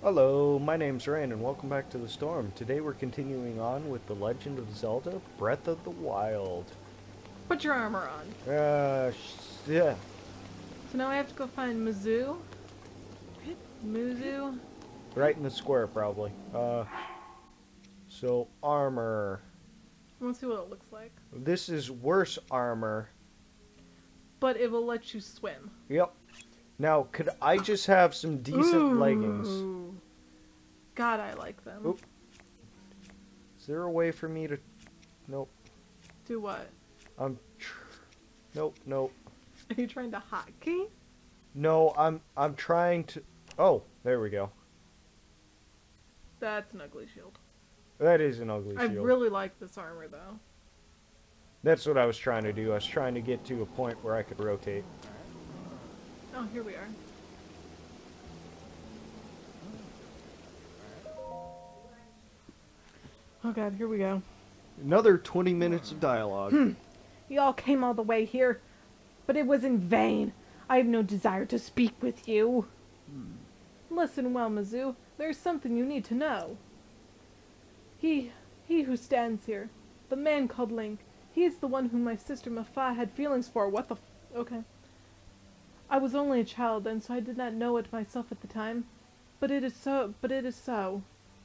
Hello, my name's Rand and welcome back to the Storm. Today we're continuing on with The Legend of Zelda Breath of the Wild. Put your armor on. Yeah. So now I have to go find Mizzou. Mizzou. Right in the square, probably. So armor. I want to see what it looks like. This is worse armor. But it will let you swim. Yep. Now, could I just have some decent leggings? God, I like them. Oop. Is there a way for me to... Nope. Do what? Nope, nope. Are you trying to hotkey? No, I'm trying to... Oh, there we go. That's an ugly shield. That is an ugly I shield. really like this armor, though. That's what I was trying to do. I was trying to get to a point where I could rotate. Oh, here we are. Oh god, here we go. Another 20 minutes of dialogue. You all came all the way here, but it was in vain. I have no desire to speak with you. Listen well, Mizzou. There's something you need to know. He who stands here, the man called Link, he is the one whom my sister Mafa had feelings for. What the okay. I was only a child then, so I did not know it myself at the time. But it is so.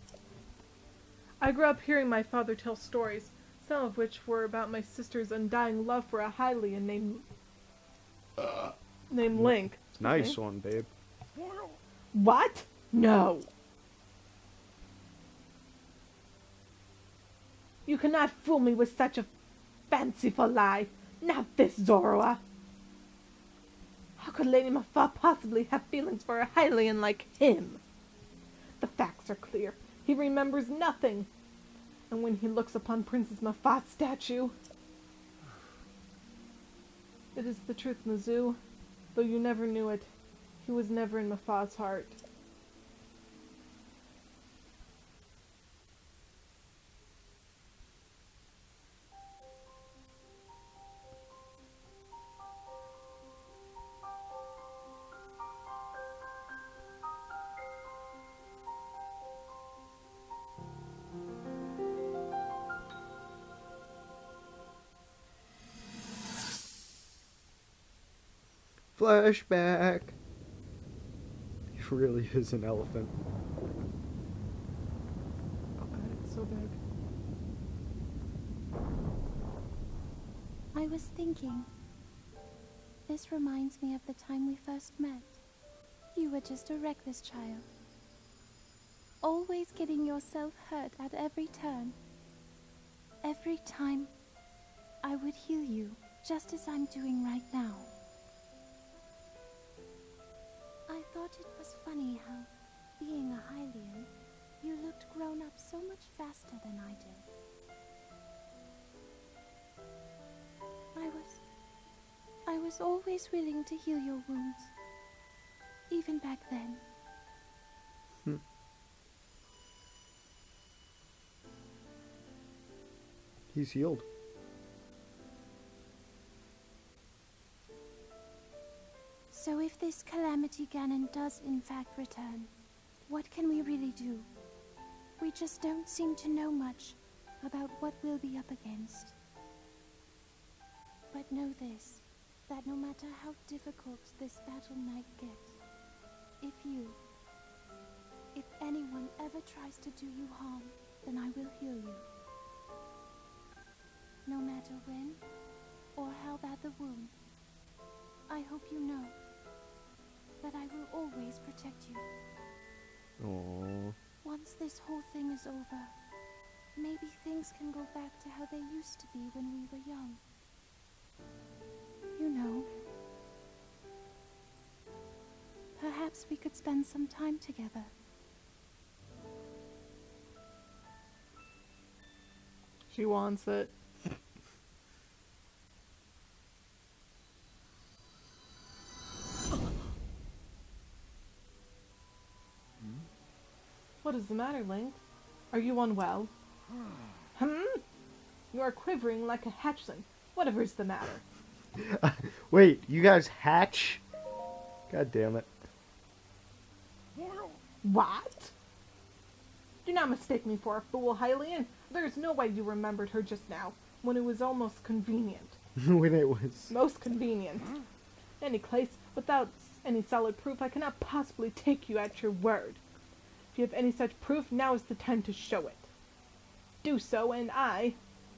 I grew up hearing my father tell stories, some of which were about my sister's undying love for a Hylian named Link. Nice one, babe. What? No. You cannot fool me with such a fanciful lie. Not this, Zoroa. How could Lady Mafa possibly have feelings for a Hylian like him? The facts are clear. He remembers nothing. And when he looks upon Princess Mafa's statue... It is the truth, Mizzou. Though you never knew it, he was never in Mafa's heart. Flashback. He really is an elephant. Oh god, it's so big. I was thinking. This reminds me of the time we first met. You were just a reckless child. Always getting yourself hurt at every turn. Every time, I would heal you, just as I'm doing right now. I thought it was funny how, being a Hylian, you looked grown up so much faster than I did. I was always willing to heal your wounds, even back then. He's healed. So if this Calamity Ganon does in fact return, what can we really do? We just don't seem to know much about what we'll be up against. But know this, that no matter how difficult this battle might get, if anyone ever tries to do you harm, then I will heal you. No matter when or how bad the wound, I hope you know that I will always protect you. Aww. Once this whole thing is over, maybe things can go back to how they used to be when we were young. You know, perhaps we could spend some time together. She wants it. What is the matter, Link? Are you unwell? You are quivering like a hatchling. Whatever is the matter? Wait, you guys hatch? God damn it. What? Do not mistake me for a fool, Hylian. There is no way you remembered her just now, when it was almost convenient. When it was... Most convenient. In any case, without any solid proof, I cannot possibly take you at your word. If you have any such proof, now is the time to show it. Do so, and I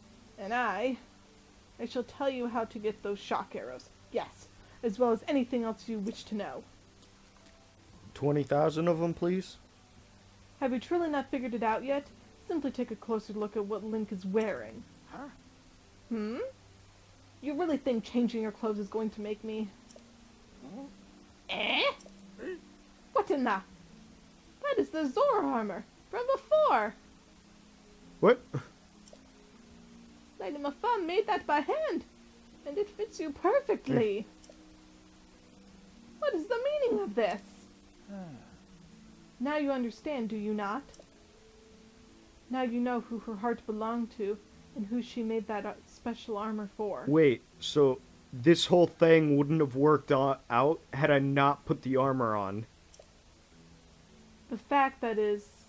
shall tell you how to get those shock arrows. Yes, as well as anything else you wish to know. 20,000 of them, please? Have you truly not figured it out yet? Simply take a closer look at what Link is wearing. Huh? You really think changing your clothes is going to make me... Eh? What in the... That is the Zora armor from before! What? Lady Mafan made that by hand, and it fits you perfectly. What is the meaning of this? Now you understand, do you not? Now you know who her heart belonged to, and who she made that special armor for. Wait, so this whole thing wouldn't have worked out had I not put the armor on. The fact that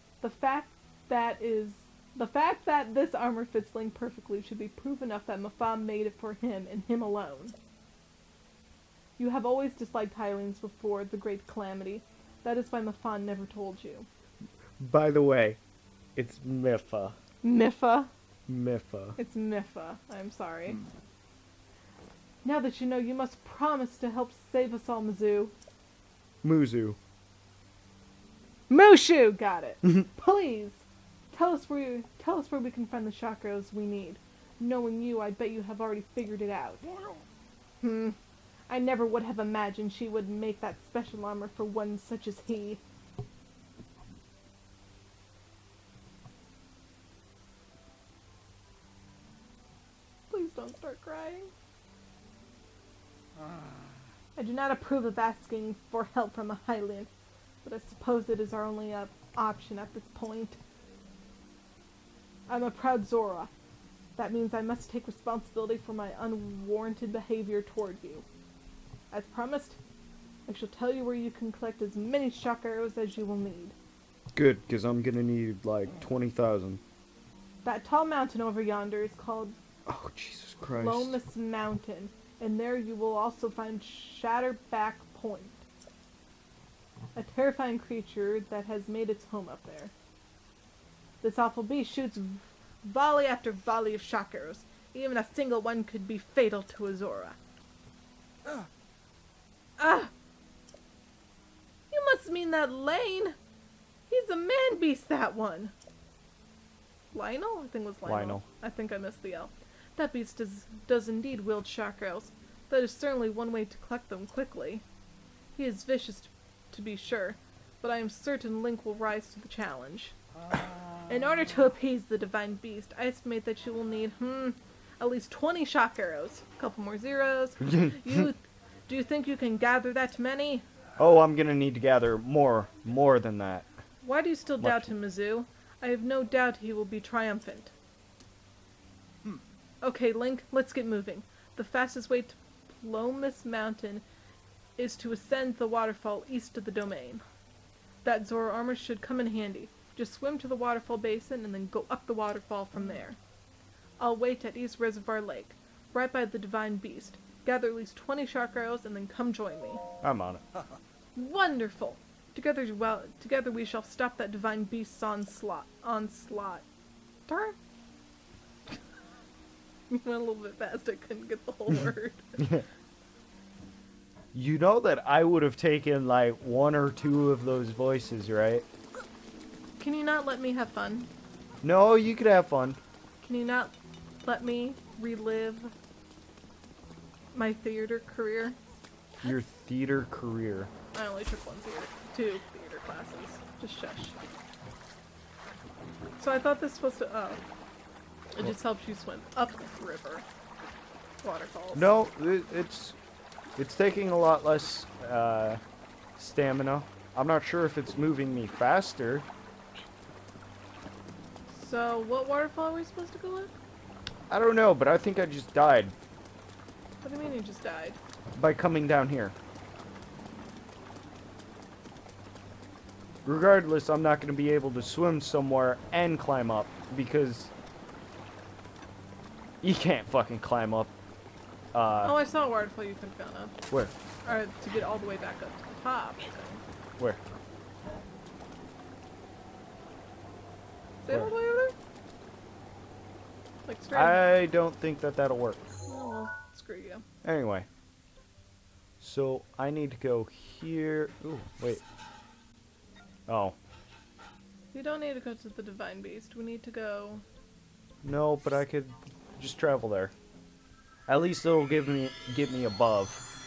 this armor fits Link perfectly should be proof enough that Mafan made it for him and him alone. You have always disliked Hylians before the Great Calamity. That is why Mafan never told you. By the way, it's Mipha. Mipha? Mipha. It's Mipha. I'm sorry. Now that you know, you must promise to help save us all, Mizzou. Muzu. Mushu! Got it. Please, tell us where we can find the shock arrows we need. Knowing you, I bet you have already figured it out. I never would have imagined she would make that special armor for one such as he. Please don't start crying. I do not approve of asking for help from a Hylian, but I suppose it is our only option at this point. I'm a proud Zora. That means I must take responsibility for my unwarranted behavior toward you. As promised, I shall tell you where you can collect as many shock arrows as you will need. Good, because I'm gonna need like 20,000. That tall mountain over yonder is called Oh, Jesus Christ. Lomas Mountain, and there you will also find Shatterback Point, a terrifying creature that has made its home up there. This awful beast shoots volley after volley of shock arrows. Even a single one could be fatal to a Zora. You must mean that Lane. He's a man beast, that one. Lionel? I think it was Lionel. Lionel. I think I missed the L. That beast does indeed wield shock arrows. That is certainly one way to collect them quickly. He is vicious to be sure, but I am certain Link will rise to the challenge. In order to appease the divine beast, I estimate that you will need, at least 20 shock arrows. A couple more zeros. Do you think you can gather that many? Oh, I'm gonna need to gather more than that. Why do you still doubt him, Mizzou? I have no doubt he will be triumphant. Okay, Link, let's get moving. The fastest way to Lomas Mountain is to ascend the waterfall east of the domain. That Zora armor should come in handy. Just swim to the waterfall basin and then go up the waterfall from there. I'll wait at East Reservoir Lake, right by the divine beast. Gather at least 20 shock arrows and then come join me. I'm on it. Wonderful! Together we shall stop that divine beast's onslaught. Darn! You went a little bit fast, I couldn't get the whole word. You know that I would have taken like one or two of those voices, right? Can you not let me have fun? No, you could have fun. Can you not let me relive my theater career? Your theater career. I only took two theater classes. Just shush. So I thought this was supposed to, it just helps you swim up the river. Waterfalls. No, it's taking a lot less stamina. I'm not sure if it's moving me faster. So what waterfall are we supposed to go in? I don't know, but I think I just died What do you mean you just died? by coming down here. regardless, I'm not going to be able to swim somewhere and climb up, because you can't fucking climb up. Oh, I saw a waterfall you could have gone up. Where? Or to get all the way back up to the top. So. Where? Is it all the way over there? Like straight? I don't think that that'll work. Oh, well, screw you. Anyway. So, I need to go here. Ooh, wait. Oh. We don't need to go to the Divine Beast. We need to go... No, but I could just travel there. At least it'll get me above.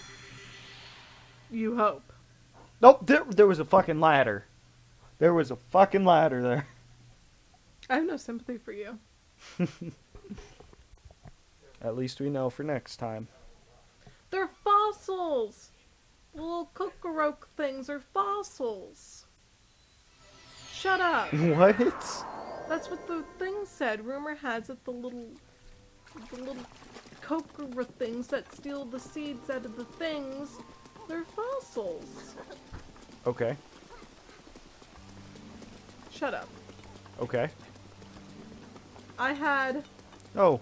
You hope. Nope, there was a fucking ladder. There was a fucking ladder there. I have no sympathy for you. At least we know for next time. They're fossils! The little cockroach things are fossils. Shut up. What? That's what the thing said. Rumor has it the little cockroach things that steal the seeds out of the things, they're fossils. Okay. Shut up. Okay. I had... Oh.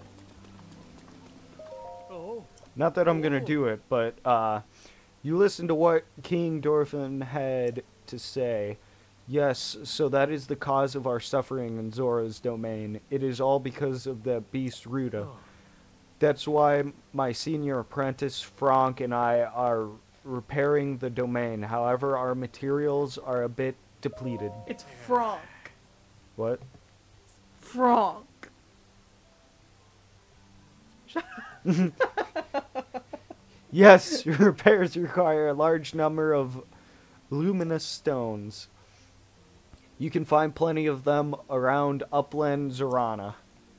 Oh. Not that I'm gonna do it, but you listen to what King Dorfin had to say. Yes, so that is the cause of our suffering in Zora's domain. It is all because of the beast Ruda. Oh. That's why my senior apprentice Frank and I are repairing the domain. However, our materials are a bit depleted. It's Frank. What? Frank. Yes, repairs require a large number of luminous stones. You can find plenty of them around upland Zorana.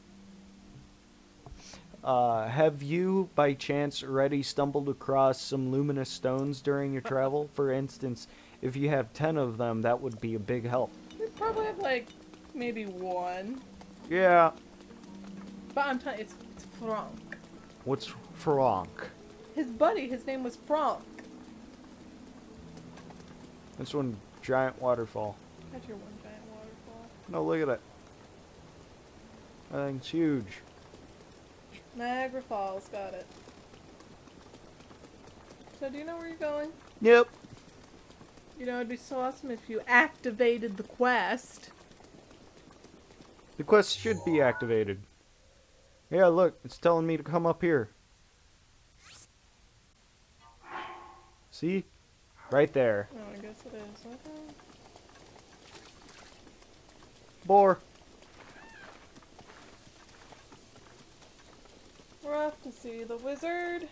Have you, by chance, already stumbled across some luminous stones during your travel? For instance, if you have 10 of them, that would be a big help. We probably have like maybe one. Yeah. But I'm telling you, it's Frank. What's Frank? His buddy, his name was Frank. This one, giant waterfall. That's your one giant waterfall. No, look at it. That thing's huge. Niagara Falls, got it. So do you know where you're going? Yep. You know, it'd be so awesome if you activated the quest. The quest should be activated. Yeah, look, it's telling me to come up here. See? Right there. Oh, I guess it is. Okay. Boar. We're off to see the wizard.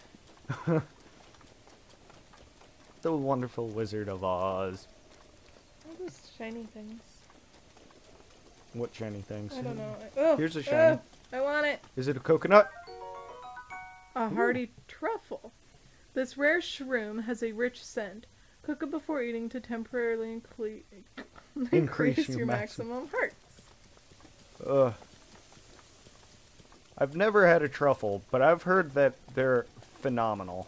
The wonderful Wizard of Oz. What are those shiny things? What shiny things? I don't know. Oh, Here's a shiny. I want it. Is it a coconut? A hardy truffle. This rare shroom has a rich scent. Cook it before eating to temporarily increase your maximum hearts. Ugh. I've never had a truffle, but I've heard that they're phenomenal.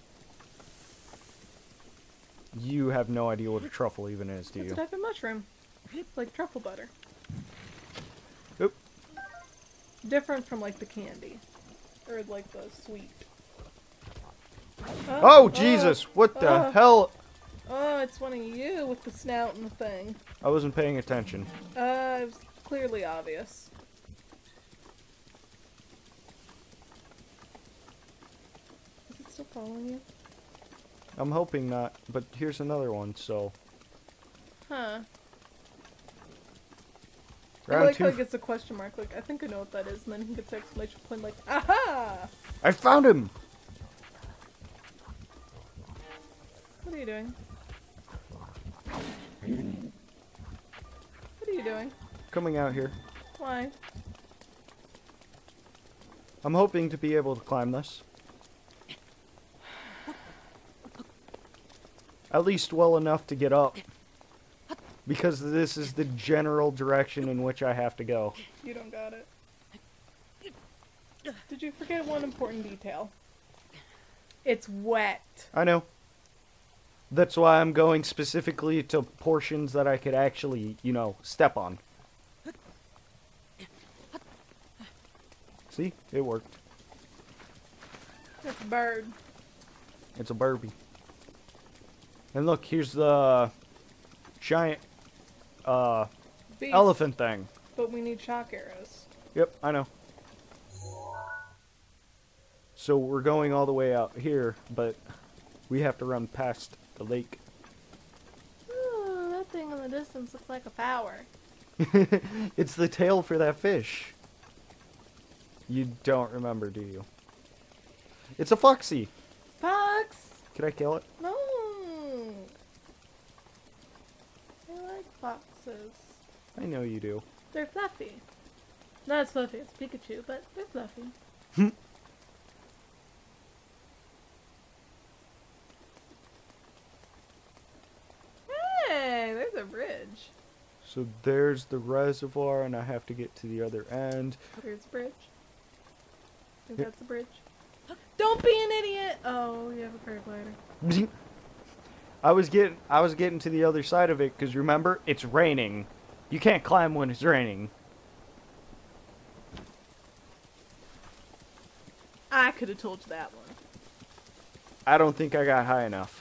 You have no idea what a truffle even is, do It's you? a type of mushroom. Like truffle butter. Oop. Different from like the candy. Or like the sweet. Oh, Jesus! What the hell? Oh, it's one of you with the snout and the thing. I wasn't paying attention. It was clearly obvious. Is it still following you? I'm hoping not, but here's another one, so... Huh. I Round like two. how it gets a question mark, like, I think I know what that is, and then he gets an exclamation point like, aha! I found him! What are you doing? What are you doing? Coming out here. Why? I'm hoping to be able to climb this. At least well enough to get up. Because this is the general direction in which I have to go. You don't got it. Did you forget one important detail? It's wet. I know. That's why I'm going specifically to portions that I could actually, you know, step on. See? It worked. That's a bird. It's a Barbie. And look, here's the giant Beast, elephant thing. but we need shock arrows. Yep, I know. So we're going all the way out here, but we have to run past the lake. Ooh, that thing in the distance looks like a flower. It's the tail for that fish. You don't remember, do you? It's a foxy. Fox! Can I kill it? No! I like foxes. I know you do. They're fluffy. Not as fluffy as Pikachu, but they're fluffy. Hey, there's a bridge. So there's the reservoir, and I have to get to the other end. There's a bridge. I think Yep. that's the bridge. Don't be an idiot! Oh, you have a paraglider. I was getting to the other side of it because remember, it's raining. You can't climb when it's raining. I could have told you that one. I don't think I got high enough.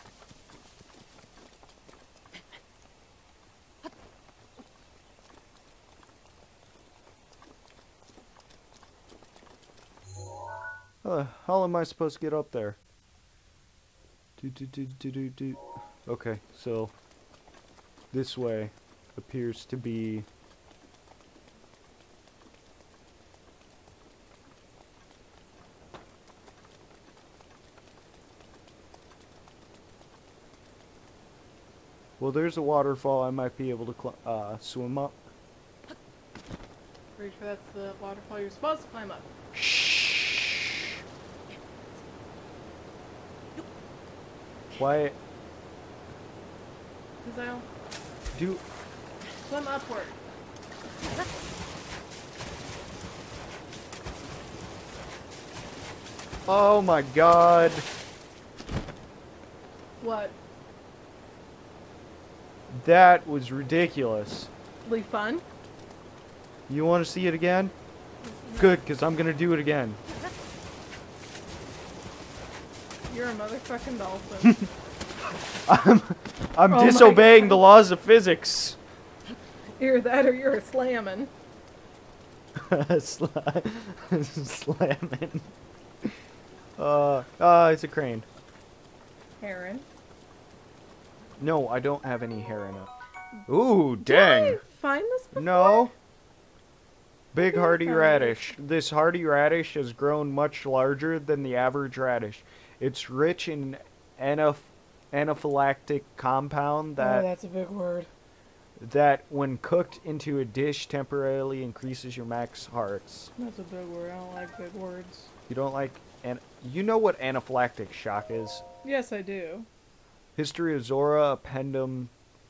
How am I supposed to get up there? Do. Okay, so this way appears to be. Well, there's a waterfall. I might be able to swim up. Pretty sure that's the waterfall you're supposed to climb up. Shh. Why Because I'll do? swim upward. Oh my God! What? That was ridiculous. Really fun? You want to see it again? Good, because I'm gonna do it again. You're a motherfucking dolphin. I'm Oh my disobeying the God. laws of physics. Either that or you're a slamming. Slamming. It's a crane. Heron. No, I don't have any hair in it. Ooh, dang. Did I find this before? No. Big Yeah, hardy found radish. This hardy radish has grown much larger than the average radish. It's rich in anaphylactic compound Oh, that's a big word. that when cooked into a dish temporarily increases your max hearts. That's a big word. I don't like big words. You don't like you know what anaphylactic shock is? Yes, I do. History of Zora Appendum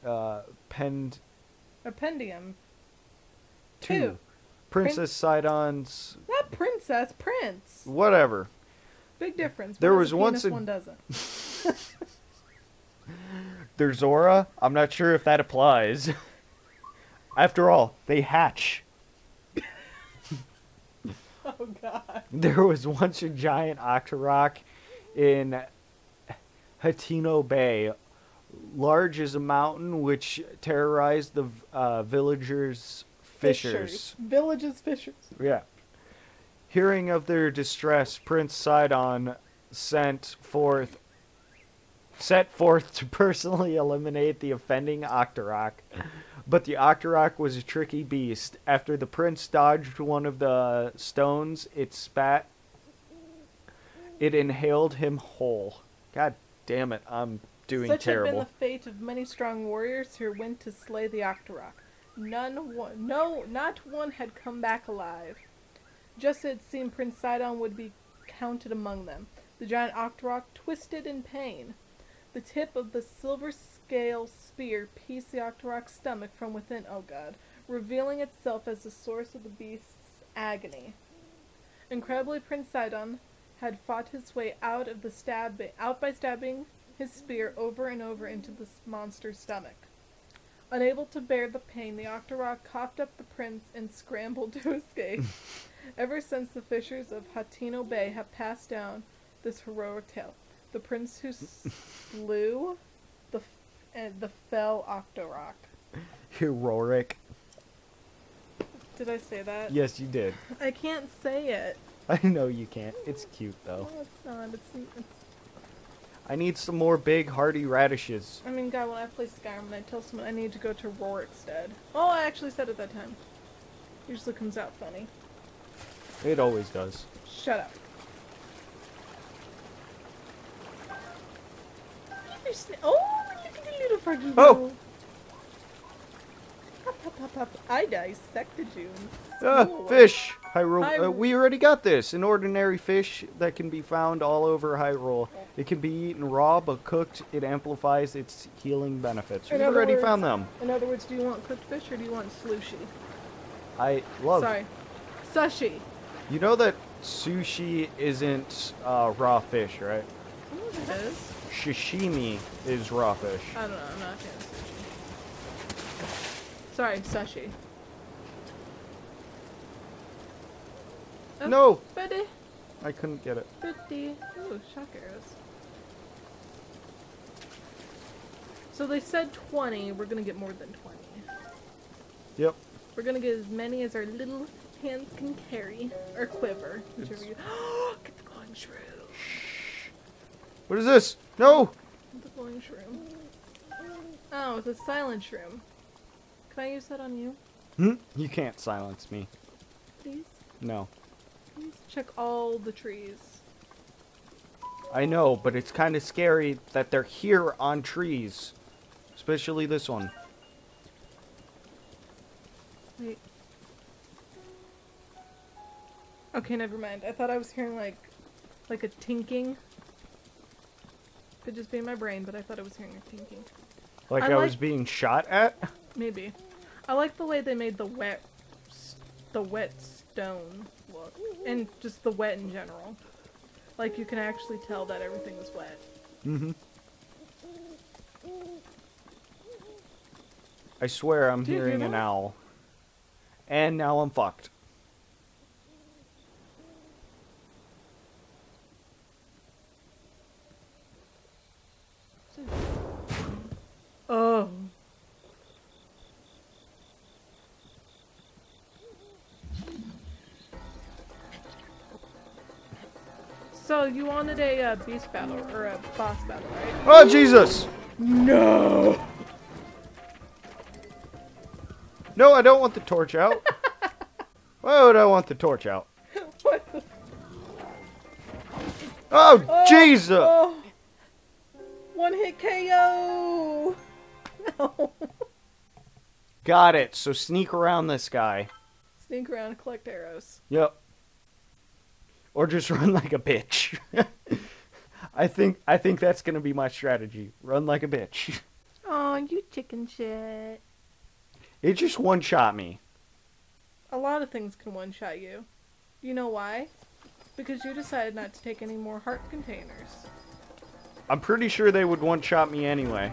Appendium. 2. Princess Sidon's Not princess, prince. whatever. Big difference. There One was has a once penis, a- one doesn't. There's Zora. I'm not sure if that applies. After all, they hatch. Oh god. There was once a giant octorok in Hatino Bay, large as a mountain, which terrorized the villagers' fishers. Villages fishers. Yeah. Hearing of their distress, Prince Sidon set forth to personally eliminate the offending octorok. But the octorok was a tricky beast. After the prince dodged one of the stones, it inhaled him whole. God damn it, I'm doing Such terrible. had been the fate of many strong warriors who went to slay the octorok. Not one had come back alive. Just as it seemed Prince Sidon would be counted among them. The giant octorok twisted in pain. The tip of the silver scale spear pierced the octorok's stomach from within, oh god, revealing itself as the source of the beast's agony. Incredibly, Prince Sidon had fought his way out by stabbing his spear over and over into the monster's stomach. Unable to bear the pain, the Octorok coughed up the prince and scrambled to escape. Ever since the fishers of Hateno Bay have passed down this heroic tale, the prince who slew the fell Octorok. Heroic. Did I say that? Yes, you did. I can't say it. I know you can't. It's cute, though. No, it's not. It's I need some more big, hearty radishes. I mean, God, when I play Skyrim and I tell someone I need to go to Rorikstead. Oh, I actually said it that time. Usually comes out funny. It always does. Shut up. Oh, look at the little froggy. Oh! Up. I dissected you. Fish! Hyrule. Hyrule. We already got this. An ordinary fish that can be found all over Hyrule. It can be eaten raw, but cooked, it amplifies its healing benefits. We already found them. In other words, do you want cooked fish or do you want slushy? I love. Sorry. Sushi. You know that sushi isn't raw fish, right? Oh, it is. Sashimi is raw fish. I don't know. I'm not a fan of sushi. Sorry, sushi. Oh, No! Betty. I couldn't get it. Pretty. Ooh, shock arrows. So they said 20. We're gonna get more than 20. Yep. We're gonna get as many as our little hands can carry. Or quiver. Whichever you... Get the glowing shroom. What is this? No! The glowing shroom. Oh, it's a silent shroom. Can I use that on you? You can't silence me. Please? No. Please check all the trees. I know, but it's kind of scary that they're here on trees. Especially this one. Wait. Okay, never mind. I thought I was hearing like a tinking. Could just be in my brain, but I thought I was hearing a tinking. Like I was being shot at? Maybe. I like the way they made the wet stone look. And just the wet in general. Like you can actually tell that everything is wet. Mm-hmm. I swear I'm hearing an owl. And now I'm fucked. Oh. So you wanted a beast battle or a boss battle, right? Oh Jesus! No. No, I don't want the torch out. Why would I want the torch out? What the? Oh, Jesus! Oh. One hit KO. No. Got it. So sneak around this guy. Sneak around, collect arrows. Yep. Or just run like a bitch. I think that's gonna be my strategy. Run like a bitch. Oh, you chicken shit. It just one-shot me. A lot of things can one-shot you. You know why? Because you decided not to take any more heart containers. I'm pretty sure they would one-shot me anyway.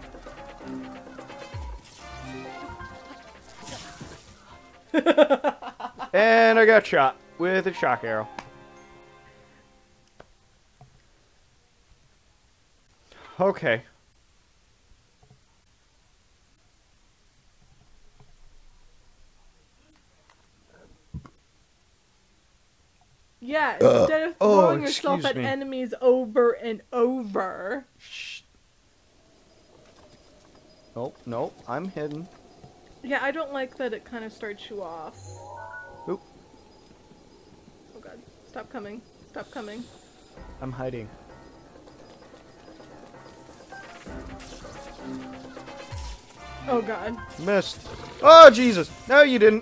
And I got shot with a shock arrow. Okay. Yeah, instead of throwing yourself excuse at me. enemies over and over. Shh. Nope, nope, I'm hidden. Yeah, I don't like that it kind of starts you off. Oop, Oh god, stop coming. Stop coming. I'm hiding. Oh god. Missed. Oh, Jesus! No, you didn't.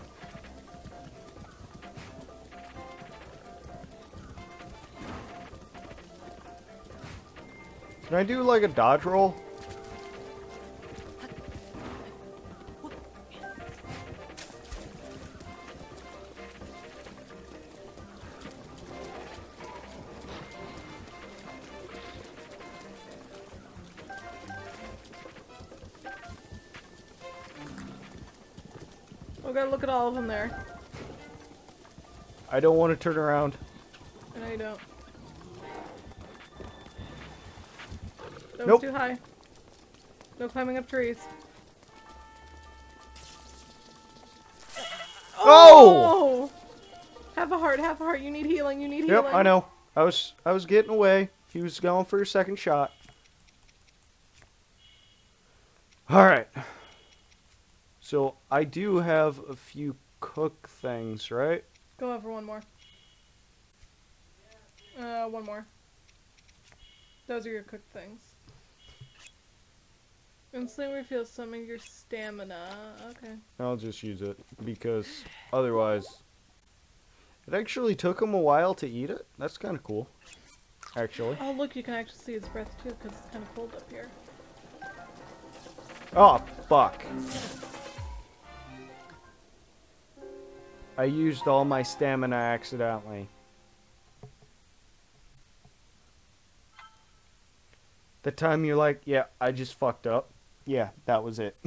Can I do like a dodge roll? We gotta look at all of them there. I don't want to turn around. No, you don't. That Nope. was too high. No climbing up trees. Oh! Have a heart, have a heart. You need healing, you need healing. Yep, I know. I was getting away. He was going for a second shot. Alright. So, I do have a few cook things, right? Go over one more. One more. Those are your cooked things. Instantly refill some of your stamina. Okay. I'll just use it, because otherwise... It actually took him a while to eat it. That's kind of cool, actually. Oh, look, you can actually see his breath, too, because it's kind of cold up here. Oh, fuck. I used all my stamina accidentally. The time you're like, yeah, I just fucked up. Yeah, that was it.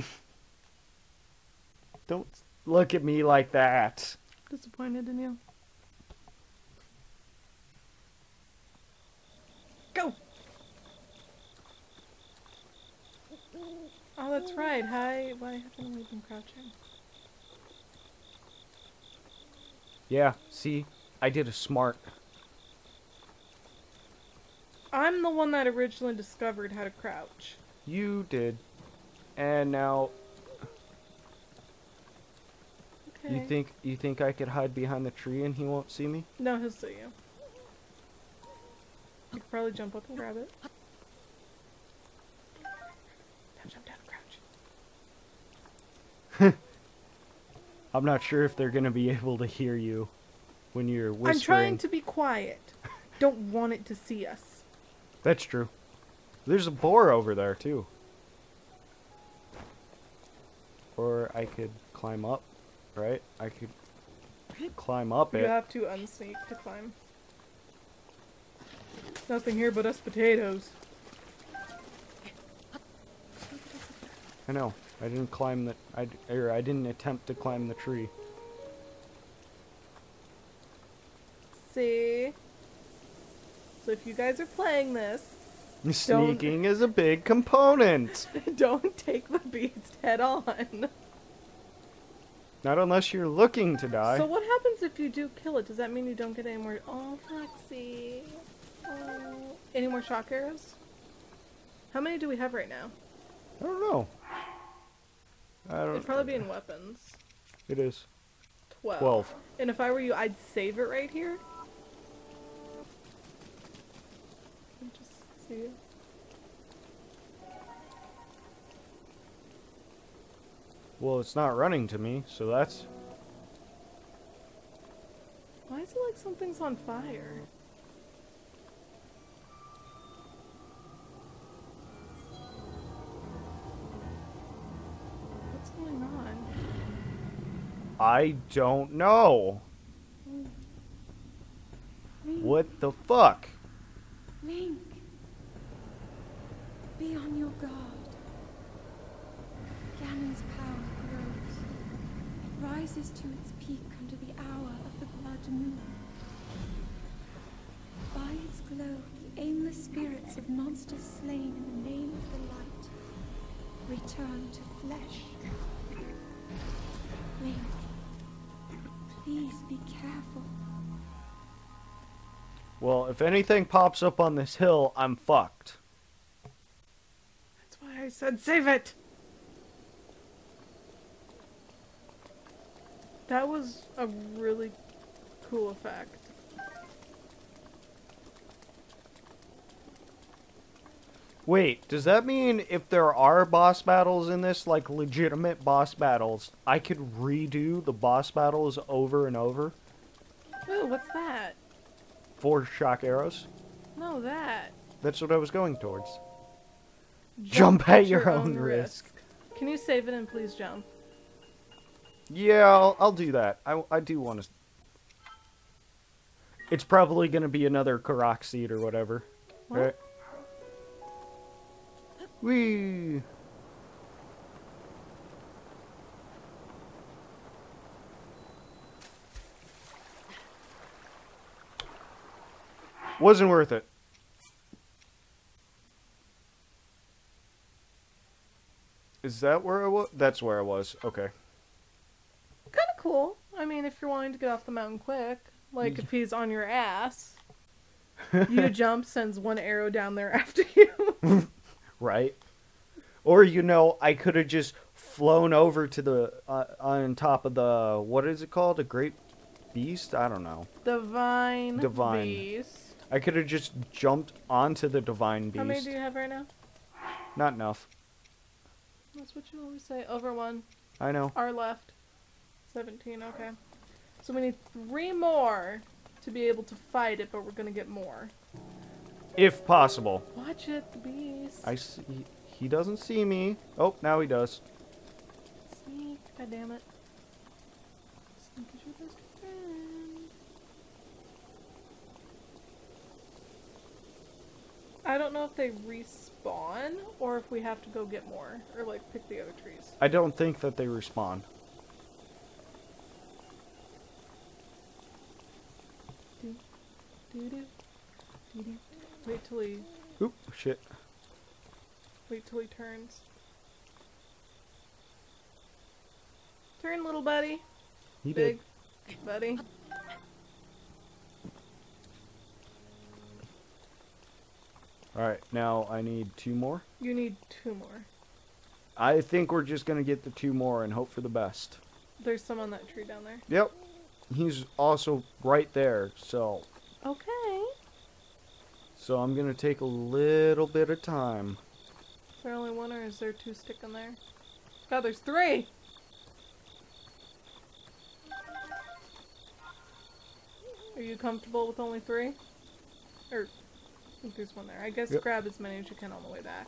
Don't look at me like that. Disappointed in you. Go! Oh, that's right. Hi. Why haven't we been crouching? Yeah, see? I did a smart. I'm the one that originally discovered how to crouch. You did. And now... Okay. You think I could hide behind the tree and he won't see me? No, he'll see you. You could probably jump up and grab it. Now jump down and crouch. I'm not sure if they're gonna be able to hear you when you're whispering. I'm trying to be quiet. Don't want it to see us. That's true. There's a boar over there, too. Or I could climb up, right? I could climb up You it. have to unsneak to climb. Nothing here but us potatoes. I know. I didn't climb the... I didn't attempt to climb the tree. See? So if you guys are playing this, Sneaking is a big component. don't take the beast head on. Not unless you're looking to die. So what happens if you do kill it? Does that mean you don't get any more... Oh, Flexi. Oh. Any more shock arrows? How many do we have right now? I don't know. It'd probably be in weapons. It is. 12. And if I were you, I'd save it right here. And just see it. Well, it's not running to me, so that's... Why is it like something's on fire? What's going on? I don't know. Link, What the fuck? Link, be on your guard. Ganon's power grows. It rises to its peak under the hour of the blood moon. By its glow, the aimless spirits of monsters slain in the name of the light return to flesh. Link, please be careful. Well, if anything pops up on this hill, I'm fucked. That's why I said save it! That was a really cool effect. Wait, does that mean if there are boss battles in this, like legitimate boss battles, I could redo the boss battles over and over? Ooh, what's that? 4 shock arrows? No, that. That's what I was going towards. Jump at your own risk. Can you save it and please jump? Yeah, I'll do that. I do want to... It's probably going to be another Karak seed or whatever. What? Right? Whee! Wasn't worth it. Is that where I was? That's where I was. Okay. Kind of cool. I mean, if you're wanting to get off the mountain quick, like if he's on your ass, you jump, sends one arrow down there after you. Right. Or, you know, I could have just flown over to the, on top of the, what is it called? A great beast? I don't know. Divine beast. I could have just jumped onto the divine beast. How many do you have right now? Not enough. That's what you always say. Over 1. I know. Our left. 17, okay. So we need 3 more to be able to fight it, but we're gonna get more. If possible. Watch it, the beast. I see. He doesn't see me. Oh, now he does. Sneak. God damn it. Sneak is your best friend. I don't know if they respawn or if we have to go get more or like pick the other trees. I don't think that they respawn. Wait till he. Oop, shit. Wait till he turns. Turn, little buddy. He Big did. buddy. Alright, now I need 2 more. You need 2 more. I think we're just gonna get the 2 more and hope for the best. There's some on that tree down there. Yep. He's also right there, so... Okay. So I'm gonna take a little bit of time. Is there only 1 or is there 2 sticking there? God, there's 3! Are you comfortable with only 3? Or, I think there's 1 there. I guess Yep. grab as many as you can on the way back.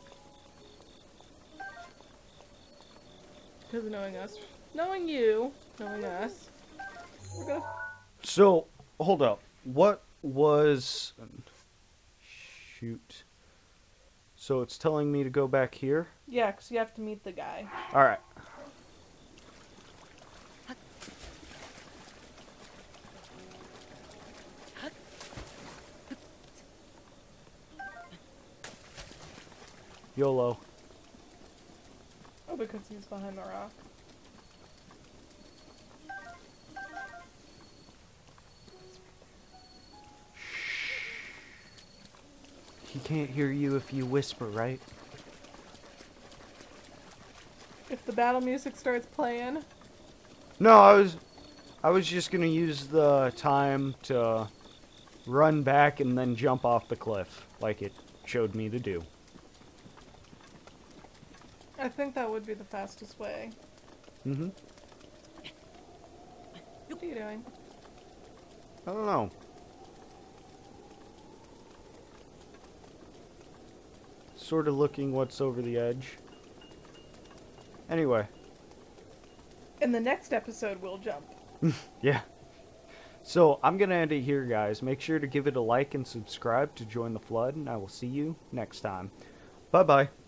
Because knowing us, knowing you, knowing us, we're gonna... So, hold up. What was... Shoot. So it's telling me to go back here? Yeah, because you have to meet the guy. Alright. YOLO. Oh, because he's behind the rock. He can't hear you if you whisper, right? If the battle music starts playing... No, I was just gonna use the time to run back and then jump off the cliff, like it showed me to do. I think that would be the fastest way. Mm-hmm. What are you doing? I don't know. Sort of looking what's over the edge. Anyway. In the next episode, we'll jump. Yeah. So, I'm going to end it here, guys. Make sure to give it a like and subscribe to join the flood, and I will see you next time. Bye-bye.